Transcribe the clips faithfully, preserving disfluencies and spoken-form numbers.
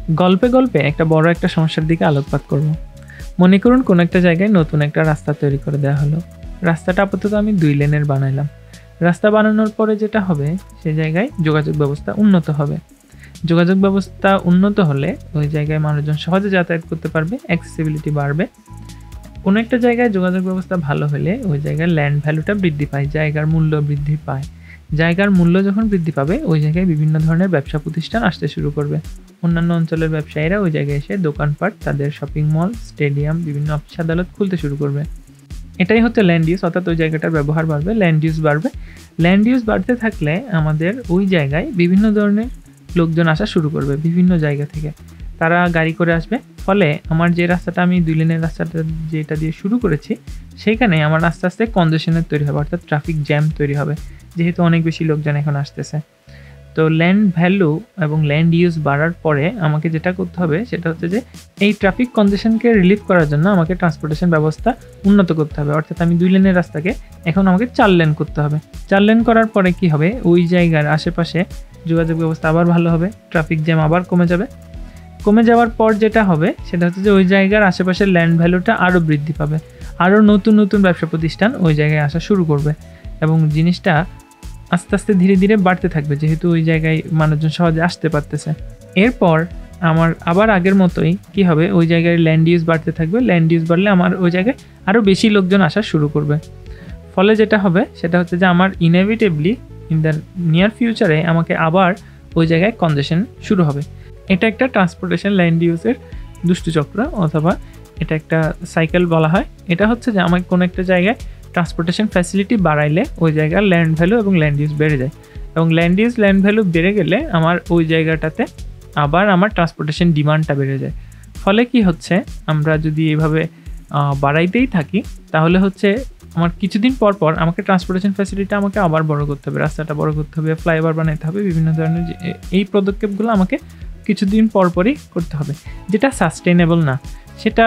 গল্পে গল্পে একটা বড় একটা সমস্যার দিকে আলোকপাত করব। মনে করুন কোনো একটা জায়গায় নতুন একটা রাস্তা তৈরি করে দেওয়া হলো। রাস্তাটা আপাতত আমি দুই লেনের বানাইলাম। রাস্তা বানানোর পরে যেটা হবে, সে জায়গায় যোগাযোগ ব্যবস্থা উন্নত হবে। যোগাযোগ ব্যবস্থা উন্নত হলে ওই জায়গায় মানুষজন সহজে যাতায়াত করতে পারবে, অ্যাক্সেসিবিলিটি বাড়বে। কোনো একটা জায়গায় যোগাযোগ ব্যবস্থা ভালো হলে ওই জায়গায় ল্যান্ড ভ্যালুটা বৃদ্ধি পায়, জায়গার মূল্য বৃদ্ধি পায়। জায়গার মূল্য যখন বৃদ্ধি পাবে, ওই জায়গায় বিভিন্ন ধরনের ব্যবসা প্রতিষ্ঠান আসতে শুরু করবে। অন্যান্য অঞ্চলের ব্যবসায়ীরা ওই জায়গায় এসে দোকানপাট, তাদের শপিং মল, স্টেডিয়াম, বিভিন্ন অফিস আদালত খুলতে শুরু করবে। এটাই হচ্ছে ল্যান্ড ইউজ, অর্থাৎ ওই জায়গাটার ব্যবহার বাড়বে, ল্যান্ড ইউজ বাড়বে। ল্যান্ড ইউজ বাড়তে থাকলে আমাদের ওই জায়গায় বিভিন্ন ধরনের লোকজন আসা শুরু করবে বিভিন্ন জায়গা থেকে। তারা গাড়ি করে আসবে, ফলে আমার যে রাস্তাটা আমি দুই লেনের রাস্তাটা যেটা দিয়ে শুরু করেছি, সেইখানে আমার আস্তে আস্তে কনজেশনের তৈরি হবে, অর্থাৎ ট্রাফিক জ্যাম তৈরি হবে, যেহেতু অনেক বেশি লোকজন এখন আসতেছে। তো ল্যান্ড ভ্যালু এবং ল্যান্ড ইউজ বাড়ার পরে আমাকে যেটা করতে হবে সেটা হচ্ছে যে এই ট্রাফিক কনজেশনকে রিলিফ করার জন্য আমাকে ট্রান্সপোর্টেশন ব্যবস্থা উন্নত করতে হবে। অর্থাৎ আমি দুই লেনের রাস্তাকে এখন আমাকে চার লেন করতে হবে। চার লেন করার পরে কি হবে, ওই জায়গার আশেপাশে যোগাযোগ ব্যবস্থা আবার ভালো হবে, ট্রাফিক জ্যাম আবার কমে যাবে। কমে যাওয়ার পর যেটা হবে সেটা হচ্ছে যে ওই জায়গার আশেপাশের ল্যান্ড ভ্যালুটা আরও বৃদ্ধি পাবে, আরও নতুন নতুন ব্যবসা প্রতিষ্ঠান ওই জায়গায় আসা শুরু করবে এবং জিনিসটা আস্তে আস্তে ধীরে ধীরে বাড়তে থাকবে, যেহেতু ওই জায়গায় মানুষজন সহজে আসতে পারতেছে। এরপর আমার আবার আগের মতোই কি হবে, ওই জায়গায় ল্যান্ড ইউজ বাড়তে থাকবে। ল্যান্ড ইউজ বাড়লে আমার ওই জায়গায় আরও বেশি লোকজন আসা শুরু করবে। ফলে যেটা হবে সেটা হচ্ছে যে আমার ইনএভিটেবলি ইন দ্য নিয়ার ফিউচারে আমাকে আবার ওই জায়গায় কনজেশন শুরু হবে। এটা একটা ট্রান্সপোর্টেশন ল্যান্ড ইউজের দুষ্টচক্র, অথবা এটা একটা সাইকেল বলা হয়। এটা হচ্ছে যে আমাকে কোনো একটা জায়গায় ট্রান্সপোর্টেশন ফ্যাসিলিটি বাড়াইলে ওই জায়গার ল্যান্ড ভ্যালু এবং ল্যান্ড ইউজ বেড়ে যায়, এবং ল্যান্ড ইউজ ল্যান্ড ভ্যালু বেড়ে গেলে আমার ওই জায়গাটাতে আবার আমার ট্রান্সপোর্টেশন ডিমান্ডটা বেড়ে যায়। ফলে কি হচ্ছে, আমরা যদি এভাবে বাড়াইতেই থাকি তাহলে হচ্ছে আমার কিছুদিন পর পর আমাকে ট্রান্সপোর্টেশন ফ্যাসিলিটি আমাকে আবার বড় করতে হবে, রাস্তাটা বড় করতে হবে, ফ্লাইওভার বানাইতে হবে, বিভিন্ন ধরনের এই পদক্ষেপগুলো আমাকে কিছুদিন পর পরই করতে হবে, যেটা সাস্টেনেবল না। সেটা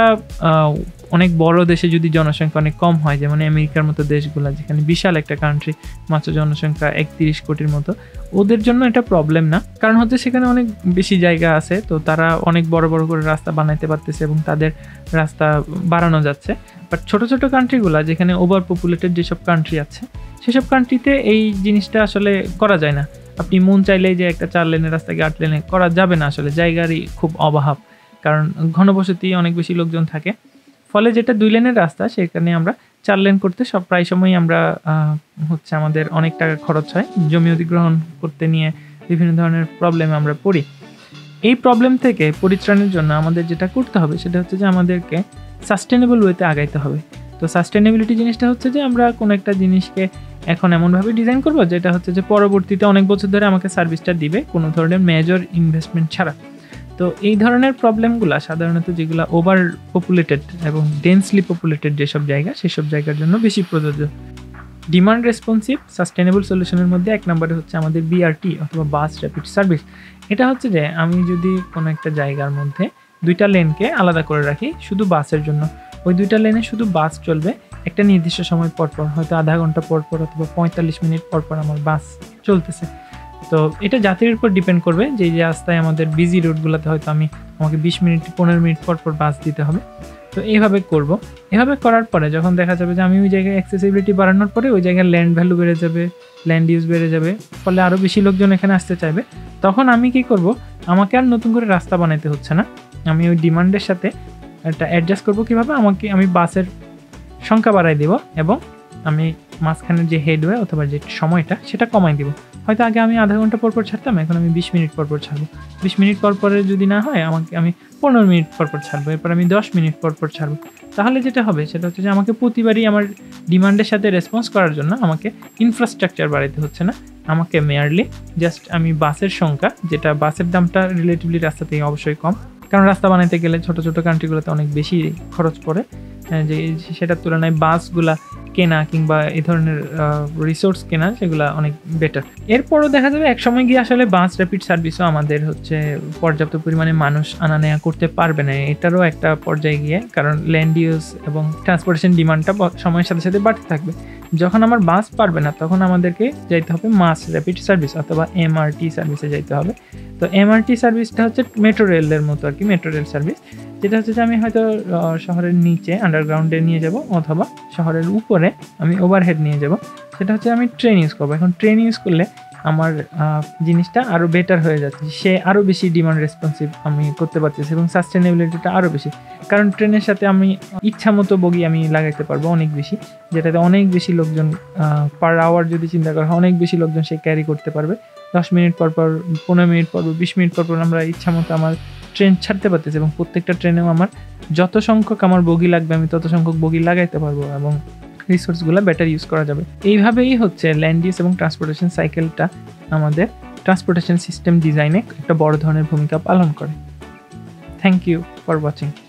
অনেক বড় দেশে যদি জনসংখ্যা অনেক কম হয়, যেমন আমেরিকার মতো দেশগুলো, যেখানে বিশাল একটা কান্ট্রি, মাত্র জনসংখ্যা একত্রিশ কোটির মতো, ওদের জন্য এটা প্রবলেম না। কারণ হচ্ছে সেখানে অনেক বেশি জায়গা আছে, তো তারা অনেক বড় বড় করে রাস্তা বানাইতে পারতেছে এবং তাদের রাস্তা বাড়ানো যাচ্ছে। বাট ছোটো ছোটো কান্ট্রিগুলো, যেখানে ওভার পপুলেটেড যেসব কান্ট্রি আছে, সেসব কান্ট্রিতে এই জিনিসটা আসলে করা যায় না। আপনি মন চাইলেই যে একটা চার লেনের রাস্তাকে আট লেনে করা যাবে না, আসলে জায়গারই খুব অভাব, কারণ ঘনবসতি অনেক বেশি লোকজন থাকে। ফলে যেটা দুই লেনের রাস্তা, সেখানে আমরা চার লেন করতে সব প্রায় সময় আমরা হচ্ছে আমাদের অনেক টাকা খরচ হয়, জমি অধিগ্রহণ করতে নিয়ে বিভিন্ন ধরনের প্রবলেমে আমরা পড়ি। এই প্রবলেম থেকে পরিত্রাণের জন্য আমাদের যেটা করতে হবে সেটা হচ্ছে যে আমাদেরকে সাস্টেনেবল ওয়েতে আগাইতে হবে। তো সাস্টেনেবিলিটি জিনিসটা হচ্ছে যে আমরা কোনো একটা জিনিসকে এখন এমনভাবে ডিজাইন করবো যেটা হচ্ছে যে পরবর্তীতে অনেক বছর ধরে আমাকে সার্ভিসটা দিবে, কোনো ধরনের মেজর ইনভেস্টমেন্ট ছাড়া। তো এই ধরনের প্রবলেমগুলো সাধারণত যেগুলো ওভার পপুলেটেড এবং ডেন্সলি পপুলেটেড যেসব জায়গা, সেসব জায়গার জন্য বেশি প্রযোজ্য। ডিমান্ড রেসপন্সিভ সাস্টেনেবল সলিউশনের মধ্যে এক নম্বরে হচ্ছে আমাদের বিআরটি অথবা বাস র্যাপিড সার্ভিস। এটা হচ্ছে যে আমি যদি কোনো একটা জায়গার মধ্যে দুইটা লেনকে আলাদা করে রাখি শুধু বাসের জন্য, ওই দুইটা লেনে শুধু বাস চলবে একটা নির্দিষ্ট সময় পর পর, হয়তো আধা ঘন্টা পর পর অথবা পঁয়তাল্লিশ মিনিট পর পর আমার বাস চলতেছে। তো এটা যাত্রীর উপর ডিপেন্ড করবে, যে যে রাস্তায় আমাদের বিজি রোডগুলোতে হয়তো আমি আমাকে বিশ মিনিট পনেরো মিনিট পর পর বাস দিতে হবে। তো এইভাবে করব। এভাবে করার পরে যখন দেখা যাবে যে আমি ওই জায়গায় অ্যাক্সেসিবিলিটি বাড়ানোর পরে ওই জায়গায় ল্যান্ড ভ্যালু বেড়ে যাবে, ল্যান্ড ইউজ বেড়ে যাবে, ফলে আরও বেশি লোকজন এখানে আসতে চাইবে, তখন আমি কি করব, আমাকে আর নতুন করে রাস্তা বানাইতে হচ্ছে না, আমি ওই ডিমান্ডের সাথে একটা অ্যাডজাস্ট করবো। কীভাবে, আমাকে আমি বাসের সংখ্যা বাড়াই দেব এবং আমি মাঝখানের যে হেডওয়ে অথবা যে সময়টা সেটা কমাই দিব। হয়তো আগে আমি আধা ঘন্টা পর পর ছাড়তাম, এখন আমি বিশ মিনিট পর পর ছাড়বো। বিশ মিনিট পর পরে যদি না হয়, আমাকে আমি পনেরো মিনিট পর পর ছাড়বো, এরপর আমি দশ মিনিট পর পর ছাড়বো। তাহলে যেটা হবে সেটা হচ্ছে যে আমাকে প্রতিবারই আমার ডিমান্ডের সাথে রেসপন্স করার জন্য আমাকে ইনফ্রাস্ট্রাকচার বাড়াইতে হচ্ছে না, আমাকে মেয়ারলি জাস্ট আমি বাসের সংখ্যা, যেটা বাসের দামটা রিলেটিভলি রাস্তা থেকে অবশ্যই কম, কারণ রাস্তা বানাইতে গেলে ছোটো ছোটো কান্ট্রিগুলোতে অনেক বেশি খরচ পড়ে, যে সেটার তুলনায় বাসগুলা কেনা কিংবা এই ধরনের রিসোর্স কেনা সেগুলো অনেক বেটার। এরপরও দেখা যাবে এক সময় গিয়ে আসলে বাস র্যাপিড সার্ভিসও আমাদের হচ্ছে পর্যাপ্ত পরিমাণে মানুষ আনা নেওয়া করতে পারবে না, এটারও একটা পর্যায়ে গিয়ে, কারণ ল্যান্ড ইউজ এবং ট্রান্সপোর্টেশন ডিমান্ডটা সময়ের সাথে সাথে বাড়তে থাকবে। যখন আমার বাস পারবে না, তখন আমাদেরকে যাইতে হবে মাস র্যাপিড সার্ভিস অথবা এমআরটি সার্ভিসে যাইতে হবে। তো এমআরটি সার্ভিসটা হচ্ছে মেট্রো রেলের মতো আর কি, মেট্রো রেল সার্ভিস, যেটা হচ্ছে যে আমি হয়তো শহরের নিচে আন্ডারগ্রাউন্ডে নিয়ে যাব অথবা শহরের উপরে আমি ওভারহেড নিয়ে যাব, সেটা হচ্ছে আমি ট্রেন ইউজ করবো। এখন ট্রেন ইউজ করলে আমার জিনিসটা আরও বেটার হয়ে যাচ্ছে, সে আরও বেশি ডিমান্ড রেসপন্সিভ আমি করতে পারতেছি এবং সাস্টেনেবিলিটিটা আরও বেশি, কারণ ট্রেনের সাথে আমি ইচ্ছা মতো বগি আমি লাগাইতে পারবো অনেক বেশি, যেটাতে অনেক বেশি লোকজন পার আওয়ার যদি চিন্তা করা হয় অনেক বেশি লোকজন সে ক্যারি করতে পারবে। দশ মিনিট পর পর, পনেরো মিনিট পর পর, বিশ মিনিট পর পর আমরা ইচ্ছা মতো আমার ট্রেন ছাড়তে পারতেছি এবং প্রত্যেকটা ট্রেনেও আমার যত সংখ্যক আমার বগি লাগবে আমি তত সংখ্যক বগি লাগাইতে পারবো এবং রিসোর্সগুলো বেটার ইউজ করা যাবে। এইভাবেই হচ্ছে ল্যান্ড ইউজ এবং ট্রান্সপোর্টেশন সাইকেলটা আমাদের ট্রান্সপোর্টেশন সিস্টেম ডিজাইনে একটা বড় ধরনের ভূমিকা পালন করে। Thank you for watching.